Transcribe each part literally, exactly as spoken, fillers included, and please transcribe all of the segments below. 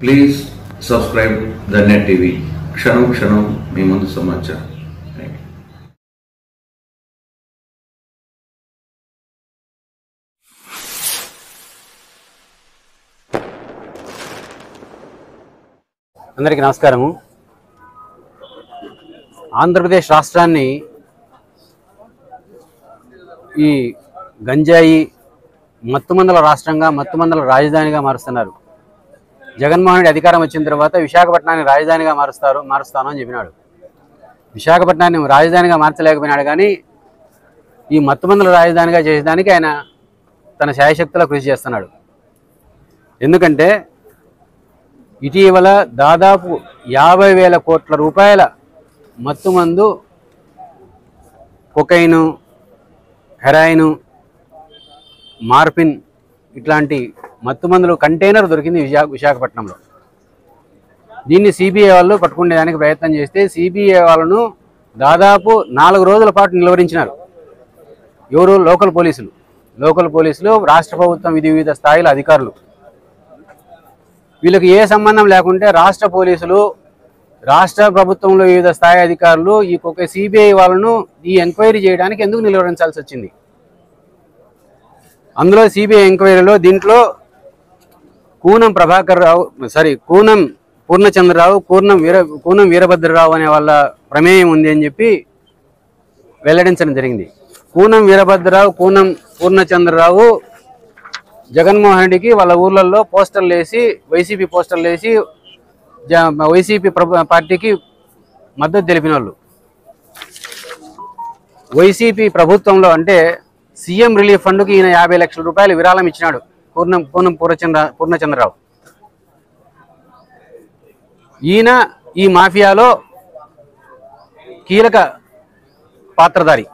Please subscribe the net TV. క్షణం క్షణం మీ ముందు సమాచారం. అందరికీ నమస్కారము. ఆంధ్రప్రదేశ్ రాష్ట్రాన్ని ఈ గంజాయి మత్తుమందల రాష్ట్రంగా మత్తుమందల రాజధానిగా మారుస్తున్నారు. జగన్మోహన్ రెడ్డి అధికారం వచ్చిన తర్వాత విశాఖపట్నాన్ని రాజధానిగా మారుస్తారు మారుస్తాను అని చెప్పినాడు. విశాఖపట్నాన్ని రాజధానిగా మార్చలేకపోయినాడు, కానీ ఈ మత్తుమందల రాజధానిగా చేసేదానికి ఆయన తన శాయశక్తిలో కృషి చేస్తున్నాడు. ఎందుకంటే ఇటీవల దాదాపు యాభై వేల కోట్ల రూపాయల మత్తుమందు, కొకైను, హెరాయిను, మార్పిన్ ఇట్లాంటి మత్తుమందులు కంటైనర్ దొరికింది విశా విశాఖపట్నంలో. దీన్ని సిబిఐ వాళ్ళు పట్టుకునేదానికి ప్రయత్నం చేస్తే సిబిఐ వాళ్ళను దాదాపు నాలుగు రోజుల పాటు నిలువరించినారు. ఎవరు? లోకల్ పోలీసులు. లోకల్ పోలీసులు, రాష్ట్ర ప్రభుత్వం విధి వివిధ స్థాయిల అధికారులు. వీళ్ళకి ఏ సంబంధం లేకుంటే రాష్ట్ర పోలీసులు, రాష్ట్ర ప్రభుత్వంలో వివిధ స్థాయి అధికారులు ఈ ఒక సిబిఐ వాళ్ళను ఈ ఎంక్వైరీ చేయడానికి ఎందుకు నిలువరించాల్సి వచ్చింది? అందులో సిబిఐ ఎంక్వైరీలో దీంట్లో కూనం ప్రభాకర్ రావు సారీ కూనం పూర్ణచంద్రరావు, కూనం వీర కూనం వీరభద్రరావు అనే వాళ్ళ ప్రమేయం ఉంది అని చెప్పి వెల్లడించడం జరిగింది. కూనం వీరభద్రరావు, కూనం పూర్ణచంద్రరావు జగన్మోహన్ రెడ్డికి వాళ్ళ ఊర్లలో పోస్టర్లు వేసి, వైసీపీ పోస్టర్లు వేసి వైసీపీ పార్టీకి మద్దతు తెలిపిన వాళ్ళు. వైసీపీ ప్రభుత్వంలో అంటే సీఎం రిలీఫ్ ఫండ్కి ఈయన యాభై లక్షల రూపాయలు విరాళం ఇచ్చినాడు పూర్ణం పూర్ణం పూర్ణచంద్ర పూర్ణచంద్రరావు. ఈయన ఈ మాఫియాలో కీలక పాత్రధారి.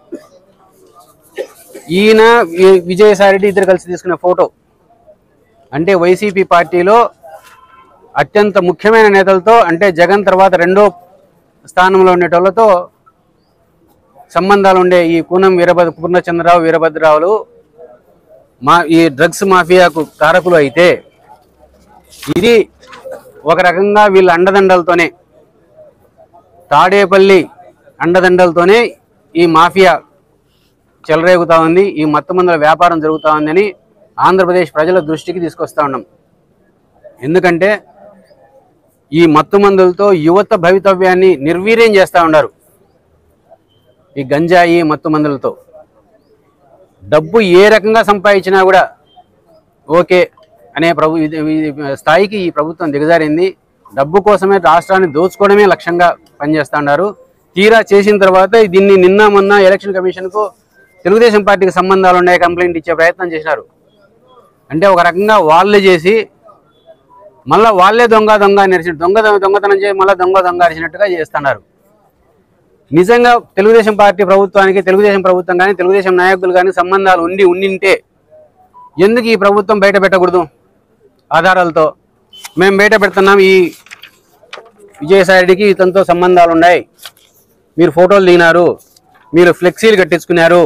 ఈయన విజయసాయిరెడ్డి ఇద్దరు కలిసి తీసుకున్న ఫోటో అంటే వైసీపీ పార్టీలో అత్యంత ముఖ్యమైన నేతలతో, అంటే జగన్ తర్వాత రెండో స్థానంలో ఉండేటోళ్ళతో సంబంధాలు ఉండే ఈ కూనం వీరభద్ర పూర్ణచంద్రరావు వీరభద్రరావులు మా ఈ డ్రగ్స్ మాఫియాకు కారకులు అయితే, ఇది ఒక రకంగా వీళ్ళ అండదండలతోనే, తాడేపల్లి అండదండలతోనే ఈ మాఫియా చెలరేగుతూ ఉంది, ఈ మత్తుమందుల వ్యాపారం జరుగుతూ ఉందని ఆంధ్రప్రదేశ్ ప్రజల దృష్టికి తీసుకొస్తా ఉన్నాం. ఎందుకంటే ఈ మత్తుమందులతో యువత భవితవ్యాన్ని నిర్వీర్యం చేస్తూ ఉన్నారు. ఈ గంజాయి మత్తుమందులతో డబ్బు ఏ రకంగా సంపాదించినా కూడా ఓకే అనే ప్రభు స్థాయికి ఈ ప్రభుత్వం దిగజారింది. డబ్బు కోసమే రాష్ట్రాన్ని దోచుకోవడమే లక్ష్యంగా పనిచేస్తూ ఉన్నారు. తీరా చేసిన తర్వాత దీన్ని నిన్న మొన్న ఎలక్షన్ కమిషన్కు తెలుగుదేశం పార్టీకి సంబంధాలు ఉన్నాయి కంప్లైంట్ ఇచ్చే ప్రయత్నం చేసినారు. అంటే ఒక రకంగా వాళ్ళే చేసి మళ్ళీ వాళ్ళే దొంగ దొంగ అరిచి దొంగ దొంగతనం చేసి మళ్ళీ దొంగ దొంగ అరిచినట్టుగా చేస్తున్నారు. నిజంగా తెలుగుదేశం పార్టీ ప్రభుత్వానికి, తెలుగుదేశం ప్రభుత్వం కానీ తెలుగుదేశం నాయకులు కానీ సంబంధాలు ఉండి ఉండింటే ఎందుకు ఈ ప్రభుత్వం బయట పెట్టకూడదు? ఆధారాలతో మేము బయట పెడుతున్నాం, ఈ విజయసాయిరెడ్డికి ఇతనితో సంబంధాలు ఉన్నాయి, మీరు ఫోటోలు దిగినారు, మీరు ఫ్లెక్సీలు కట్టించుకున్నారు,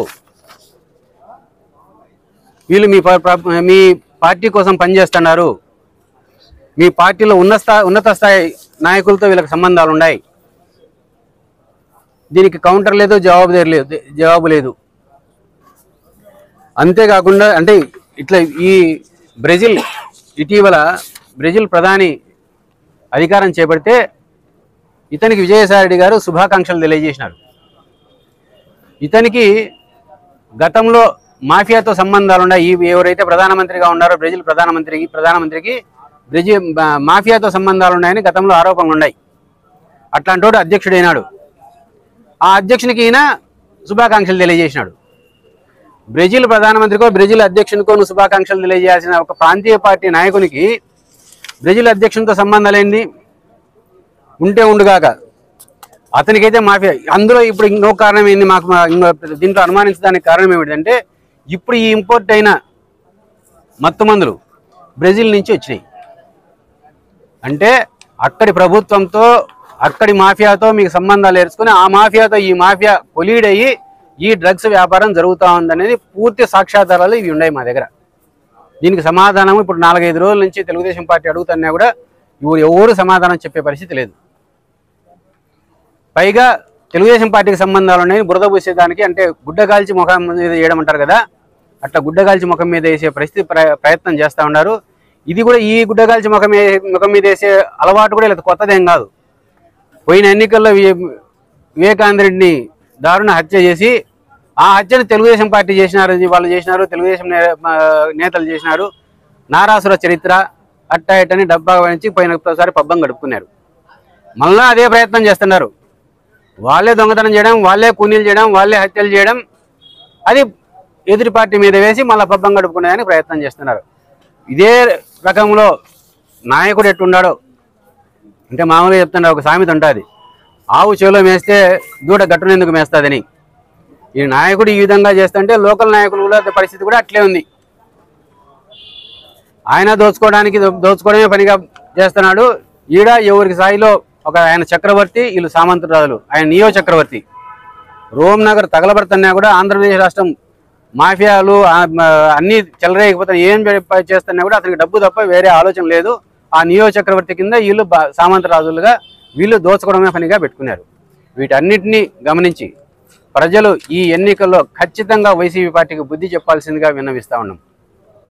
వీళ్ళు మీ మీ పార్టీ కోసం పనిచేస్తున్నారు, మీ పార్టీలో ఉన్న స్థాయి ఉన్నత స్థాయి నాయకులతో వీళ్ళకి సంబంధాలు ఉన్నాయి, దీనికి కౌంటర్ లేదు, జవాబు లేదు జవాబు లేదు అంతేకాకుండా అంటే ఇట్లా ఈ బ్రెజిల్ ఇటీవల బ్రెజిల్ ప్రధాని అధికారం చేపడితే ఇతనికి విజయసాయిరెడ్డి గారు శుభాకాంక్షలు తెలియజేసినారు. ఇతనికి గతంలో మాఫియాతో సంబంధాలు ఉన్నాయి. ఈ ఎవరైతే ప్రధానమంత్రిగా ఉన్నారో బ్రెజిల్ ప్రధానమంత్రికి ప్రధానమంత్రికి బ్రెజిల్ మాఫియాతో సంబంధాలు ఉన్నాయని గతంలో ఆరోపణలు ఉన్నాయి. అట్లాంటి వాడు అధ్యక్షుడైనాడు. ఆ అధ్యక్షునికి ఈయన శుభాకాంక్షలు తెలియజేసినాడు. బ్రెజిల్ ప్రధానమంత్రికో బ్రెజిల్ అధ్యక్షునికో నువ్వు శుభాకాంక్షలు తెలియజేయాల్సిన ఒక ప్రాంతీయ పార్టీ నాయకునికి బ్రెజిల్ అధ్యక్షునితో సంబంధాలు ఏంది? ఉంటే ఉండుగాక అతనికైతే మాఫియా. అందులో ఇప్పుడు ఇంకో కారణం ఏంది మాకు దీంట్లో అనుమానించడానికి కారణం ఏమిటంటే ఇప్పుడు ఈ ఇంపోర్ట్ అయిన మత్తుమందులు బ్రెజిల్ నుంచి వచ్చినాయి. అంటే అక్కడి ప్రభుత్వంతో అక్కడి మాఫియాతో మీకు సంబంధాలు ఏర్చుకుని ఆ మాఫియాతో ఈ మాఫియా కొలీడ్ అయ్యి ఈ డ్రగ్స్ వ్యాపారం జరుగుతూ ఉందనేది పూర్తి సాక్ష్యాధారాలు ఇవి ఉన్నాయి మా దగ్గర. దీనికి సమాధానం ఇప్పుడు నాలుగైదు రోజుల నుంచి తెలుగుదేశం పార్టీ అడుగుతున్నా కూడా ఇవి ఎవరు సమాధానం చెప్పే పరిస్థితి లేదు. పైగా తెలుగుదేశం పార్టీకి సంబంధాలు ఉన్నాయి, బురద పూసేదానికి అంటే గుడ్డ కాల్చి ముఖం మీద వేయడం అంటారు కదా, అట్లా గుడ్డ కాల్చి ముఖం మీద వేసే పరిస్థితి ప్రయత్నం చేస్తూ ఉన్నారు. ఇది కూడా ఈ గుడ్డ కాల్చి ముఖం ముఖం మీద వేసే అలవాటు కూడా ఇలా కొత్తదేం కాదు. పోయిన ఎన్నికల్లో వివేకానంద రెడ్డిని దారుణ హత్య చేసి ఆ హత్యను తెలుగుదేశం పార్టీ చేసినారు, వాళ్ళు చేసినారు, తెలుగుదేశం నేతలు చేసినారు, నారాసుర చరిత్ర అట్టా ఇట్టని డబ్బా నుంచి పోయినసారి పబ్బం గడుపుకున్నారు. మళ్ళా అదే ప్రయత్నం చేస్తున్నారు. వాళ్ళే దొంగతనం చేయడం, వాళ్ళే కూనీలు చేయడం, వాళ్ళే హత్యలు చేయడం, అది ఎదుటి పార్టీ మీద వేసి మళ్ళీ పబ్బం గడుపుకునేదానికి ప్రయత్నం చేస్తున్నారు. ఇదే రకంలో నాయకుడు ఎట్టున్నాడో అంటే మామూలుగా చెప్తున్నారు, ఒక సామెత ఉంటుంది, ఆవు చెవులో మేస్తే దూడ గట్టునెందుకు మేస్తుందని. ఈ నాయకుడు ఈ విధంగా చేస్తుంటే లోకల్ నాయకులు కూడా పరిస్థితి కూడా అట్లే ఉంది. ఆయన దోచుకోవడానికి దోచుకోవడమే పనిగా చేస్తున్నాడు. ఈడ ఎవరికి స్థాయిలో ఒక ఆయన చక్రవర్తి, వీళ్ళు సామంతరాజులు, ఆయన నియో చక్రవర్తి. రోమ్ నగర్ తగలబడుతున్నా కూడా ఆంధ్రప్రదేశ్ రాష్ట్రం మాఫియాలు అన్నీ చెలరేగిపోతే ఏం చేస్తున్నా కూడా అతనికి డబ్బు తప్ప వేరే ఆలోచన లేదు. ఆ నియో చక్రవర్తి కింద వీళ్ళు సామంతరాజులుగా వీళ్ళు దోచుకోవడమే పనిగా పెట్టుకున్నారు. వీటన్నిటినీ గమనించి ప్రజలు ఈ ఎన్నికల్లో ఖచ్చితంగా వైసీపీ పార్టీకి బుద్ధి చెప్పాల్సిందిగా విన్నవిస్తా ఉన్నాం.